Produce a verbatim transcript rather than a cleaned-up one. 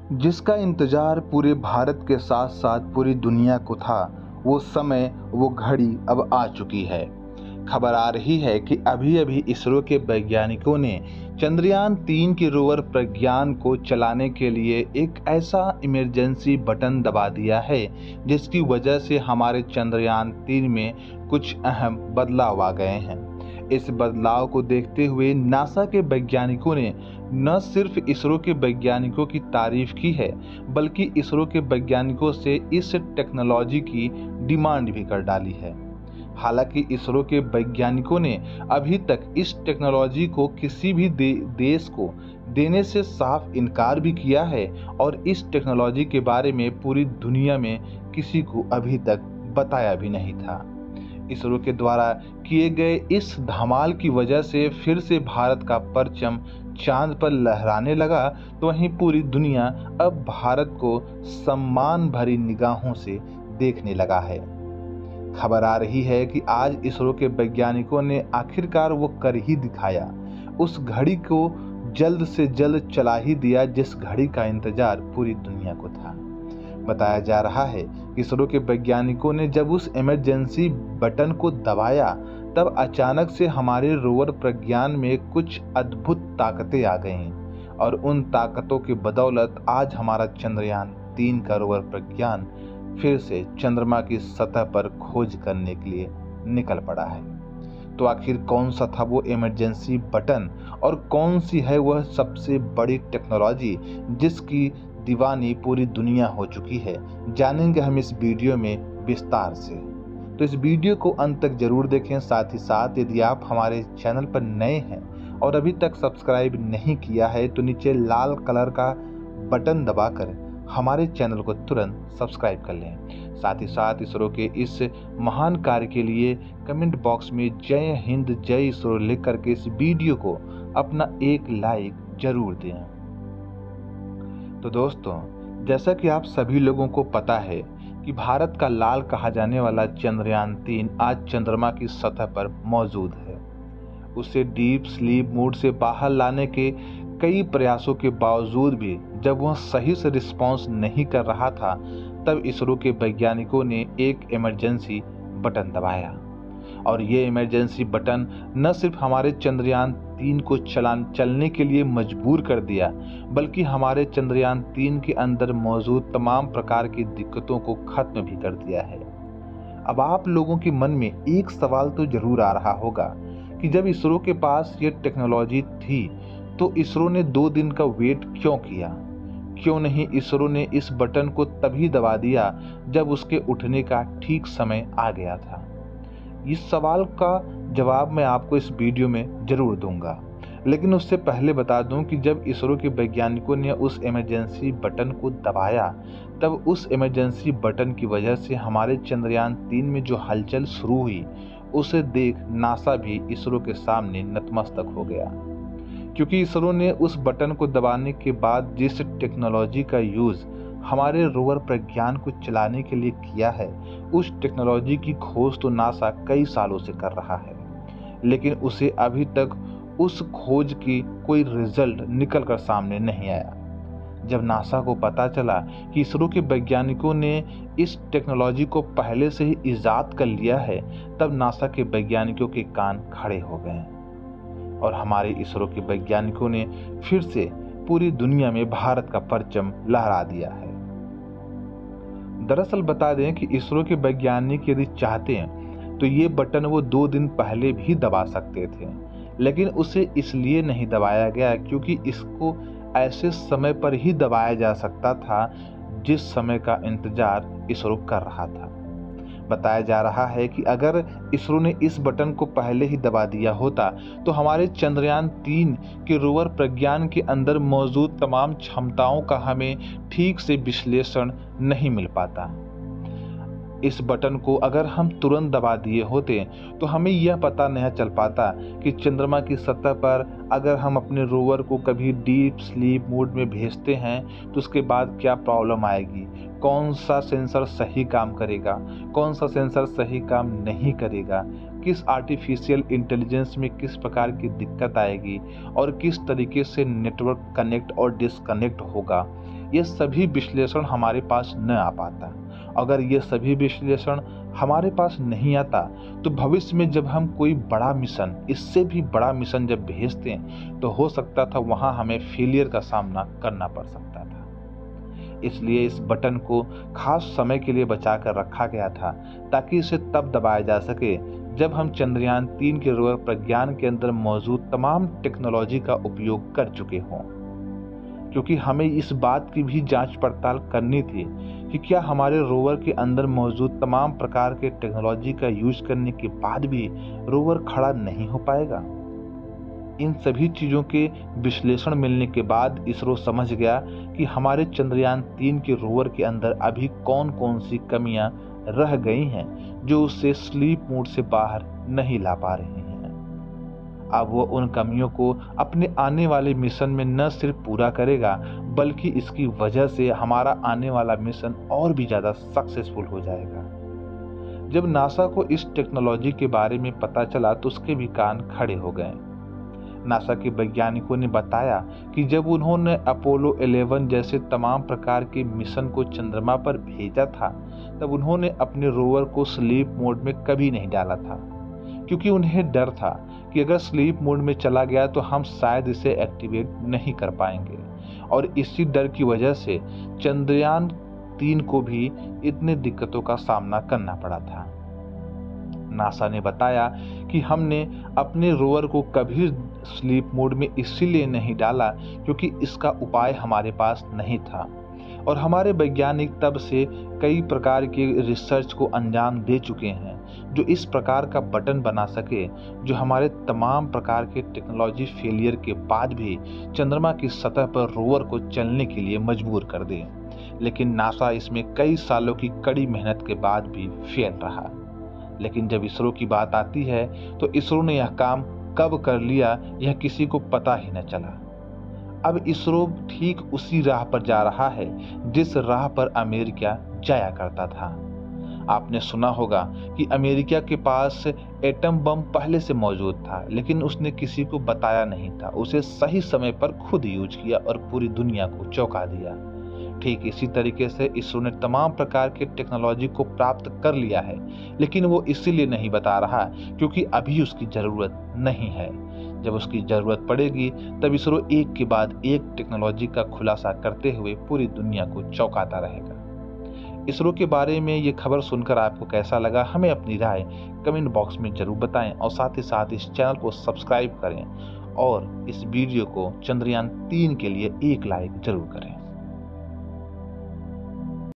जिसका इंतजार पूरे भारत के साथ साथ पूरी दुनिया को था, वो समय, वो घड़ी अब आ चुकी है। खबर आ रही है कि अभी अभी इसरो के वैज्ञानिकों ने चंद्रयान तीन के रोवर प्रज्ञान को चलाने के लिए एक ऐसा इमरजेंसी बटन दबा दिया है, जिसकी वजह से हमारे चंद्रयान तीन में कुछ अहम बदलाव आ गए हैं। इस बदलाव को देखते हुए नासा के वैज्ञानिकों ने न सिर्फ इसरो के वैज्ञानिकों की तारीफ की है, बल्कि इसरो के वैज्ञानिकों से इस टेक्नोलॉजी की डिमांड भी कर डाली है। हालांकि इसरो के वैज्ञानिकों ने अभी तक इस टेक्नोलॉजी को किसी भी दे, देश को देने से साफ इनकार भी किया है और इस टेक्नोलॉजी के बारे में पूरी दुनिया में किसी को अभी तक बताया भी नहीं था। इसरो के द्वारा किए गए इस धमाल की वजह से फिर से भारत का परचम चांद पर लहराने लगा, तो वहीं पूरी दुनिया अब भारत को सम्मान भरी निगाहों से देखने लगा है। खबर आ रही है कि आज इसरो के वैज्ञानिकों ने आखिरकार वो कर ही दिखाया, उस घड़ी को जल्द से जल्द चला ही दिया जिस घड़ी का इंतजार पूरी दुनिया को था। बताया जा रहा है कि इसरो के वैज्ञानिकों ने जब उस इमरजेंसी बटन को दबाया, तब अचानक से हमारे रोवर प्रज्ञान में कुछ अद्भुत ताकतें आ गईं और उन ताकतों की बदौलत आज हमारा चंद्रयान तीन का रोवर प्रज्ञान फिर से चंद्रमा की सतह पर खोज करने के लिए निकल पड़ा है। तो आखिर कौन सा था वो इमरजेंसी बटन और कौन सी है वह सबसे बड़ी टेक्नोलॉजी जिसकी दीवानी पूरी दुनिया हो चुकी है, जानेंगे हम इस वीडियो में विस्तार से। तो इस वीडियो को अंत तक जरूर देखें। साथ ही साथ यदि आप हमारे चैनल पर नए हैं और अभी तक सब्सक्राइब नहीं किया है, तो नीचे लाल कलर का बटन दबाकर हमारे चैनल को तुरंत सब्सक्राइब कर लें। साथ ही साथ इसरो के इस महान कार्य के लिए कमेंट बॉक्स में जय हिंद जय इसरो लिख करके इस वीडियो को अपना एक लाइक जरूर दें। तो दोस्तों, जैसा कि आप सभी लोगों को पता है कि भारत का लाल कहा जाने वाला चंद्रयान तीन आज चंद्रमा की सतह पर मौजूद है। उसे डीप स्लीप मोड से बाहर लाने के कई प्रयासों के बावजूद भी जब वह सही से रिस्पॉन्स नहीं कर रहा था, तब इसरो के वैज्ञानिकों ने एक इमरजेंसी बटन दबाया और ये इमरजेंसी बटन न सिर्फ हमारे चंद्रयान तीन को चलान चलने के लिए मजबूर कर दिया, बल्कि हमारे चंद्रयान तीन के अंदर मौजूद तमाम प्रकार की दिक्कतों को खत्म भी कर दिया है। अब आप लोगों के मन में एक सवाल तो जरूर आ रहा होगा कि जब इसरो के पास ये टेक्नोलॉजी थी, तो इसरो ने दो दिन का वेट क्यों किया? क्यों नहीं इसरो ने इस बटन को तभी दबा दिया जब उसके उठने का ठीक समय आ गया था? इस सवाल का जवाब मैं आपको इस वीडियो में जरूर दूंगा, लेकिन उससे पहले बता दूं कि जब इसरो के वैज्ञानिकों ने उस इमरजेंसी बटन को दबाया, तब उस इमरजेंसी बटन की वजह से हमारे चंद्रयान तीन में जो हलचल शुरू हुई, उसे देख नासा भी इसरो के सामने नतमस्तक हो गया। क्योंकि इसरो ने उस बटन को दबाने के बाद जिस टेक्नोलॉजी का यूज़ हमारे रोवर प्रज्ञान को चलाने के लिए किया है, उस टेक्नोलॉजी की खोज तो नासा कई सालों से कर रहा है, लेकिन उसे अभी तक उस खोज की कोई रिजल्ट निकल कर सामने नहीं आया। जब नासा को पता चला कि इसरो के वैज्ञानिकों ने इस टेक्नोलॉजी को पहले से ही ईजाद कर लिया है, तब नासा के वैज्ञानिकों के कान खड़े हो गए और हमारे इसरो के वैज्ञानिकों ने फिर से पूरी दुनिया में भारत का परचम लहरा दिया है। दरअसल बता दें कि इसरो के वैज्ञानिक यदि चाहते हैं तो ये बटन वो दो दिन पहले भी दबा सकते थे, लेकिन उसे इसलिए नहीं दबाया गया क्योंकि इसको ऐसे समय पर ही दबाया जा सकता था जिस समय का इंतजार इसरो कर रहा था। बताया जा रहा है कि अगर इसरो ने इस बटन को पहले ही दबा दिया होता, तो हमारे चंद्रयान तीन के रोवर प्रज्ञान के अंदर मौजूद तमाम क्षमताओं का हमें ठीक से विश्लेषण नहीं मिल पाता। इस बटन को अगर हम तुरंत दबा दिए होते, तो हमें यह पता नहीं चल पाता कि चंद्रमा की सतह पर अगर हम अपने रोवर को कभी डीप स्लीप मोड में भेजते हैं, तो उसके बाद क्या प्रॉब्लम आएगी, कौन सा सेंसर सही काम करेगा, कौन सा सेंसर सही काम नहीं करेगा, किस आर्टिफिशियल इंटेलिजेंस में किस प्रकार की दिक्कत आएगी और किस तरीके से नेटवर्क कनेक्ट और डिसकनेक्ट होगा। ये सभी विश्लेषण हमारे पास न आ पाता। अगर ये सभी विश्लेषण हमारे पास नहीं आता तो भविष्य में जब हम कोई बड़ा मिशन, इससे भी बड़ा मिशन जब भेजते हैं तो हो सकता था वहां हमें फेलियर का सामना करना पड़ सकता था। इसलिए इस बटन को खास समय के लिए बचा कर रखा गया था ताकि इसे तब दबाया जा सके जब हम चंद्रयान तीन के रोवर प्रज्ञान के अंदर मौजूद तमाम टेक्नोलॉजी का उपयोग कर चुके हों, क्योंकि हमें इस बात की भी जांच पड़ताल करनी थी कि क्या हमारे रोवर के अंदर मौजूद तमाम प्रकार के टेक्नोलॉजी का यूज करने के बाद भी रोवर खड़ा नहीं हो पाएगा। इन सभी चीज़ों के विश्लेषण मिलने के बाद इसरो समझ गया कि हमारे चंद्रयान तीन के रोवर के अंदर अभी कौन कौन सी कमियां रह गई हैं जो उसे स्लीप मोड से बाहर नहीं ला पा रही हैं। अब वो उन कमियों को अपने आने वाले मिशन में न सिर्फ पूरा करेगा बल्कि इसकी वजह से हमारा आने वाला मिशन और भी ज़्यादा सक्सेसफुल हो जाएगा। जब नासा को इस टेक्नोलॉजी के बारे में पता चला तो उसके भी कान खड़े हो गए। नासा के वैज्ञानिकों ने बताया कि जब उन्होंने अपोलो ग्यारह जैसे तमाम प्रकार के मिशन को चंद्रमा पर भेजा था तब उन्होंने अपने रोवर को स्लीप मोड में कभी नहीं डाला था, क्योंकि उन्हें डर था कि अगर स्लीप मोड में चला गया तो हम शायद इसे एक्टिवेट नहीं कर पाएंगे, और इसी डर की वजह से चंद्रयान तीन को भी इतने दिक्कतों का सामना करना पड़ा था। नासा ने बताया कि हमने अपने रोवर को कभी स्लीप मोड में इसीलिए नहीं डाला क्योंकि इसका उपाय हमारे पास नहीं था, और हमारे वैज्ञानिक तब से कई प्रकार के रिसर्च को अंजाम दे चुके हैं जो इस प्रकार का बटन बना सके जो हमारे तमाम प्रकार के टेक्नोलॉजी फेलियर के बाद भी चंद्रमा की सतह पर रोवर को चलने के लिए मजबूर कर दे। लेकिन नासा इसमें कई सालों की कड़ी मेहनत के बाद भी फेल रहा। लेकिन जब इसरो की बात आती है तो इसरो ने यह काम कब कर लिया यह किसी को पता ही न चला। अब इसरो ठीक उसी राह पर जा रहा है जिस राह पर अमेरिका जाया करता था। आपने सुना होगा कि अमेरिका के पास एटम बम पहले से मौजूद था, लेकिन उसने किसी को बताया नहीं था। उसे सही समय पर खुद यूज किया और पूरी दुनिया को चौंका दिया। ठीक इसी तरीके से इसरो ने तमाम प्रकार के टेक्नोलॉजी को प्राप्त कर लिया है, लेकिन वो इसीलिए नहीं बता रहा क्योंकि अभी उसकी जरूरत नहीं है। जब उसकी जरूरत पड़ेगी तब इसरो एक के बाद एक टेक्नोलॉजी का खुलासा करते हुए पूरी दुनिया को चौंकाता रहेगा। इसरो के बारे में ये खबर सुनकर आपको कैसा लगा, हमें अपनी राय कमेंट बॉक्स में जरूर बताएं, और साथ ही साथ इस चैनल को सब्सक्राइब करें और इस वीडियो को चंद्रयान तीन के लिए एक लाइक जरूर करें।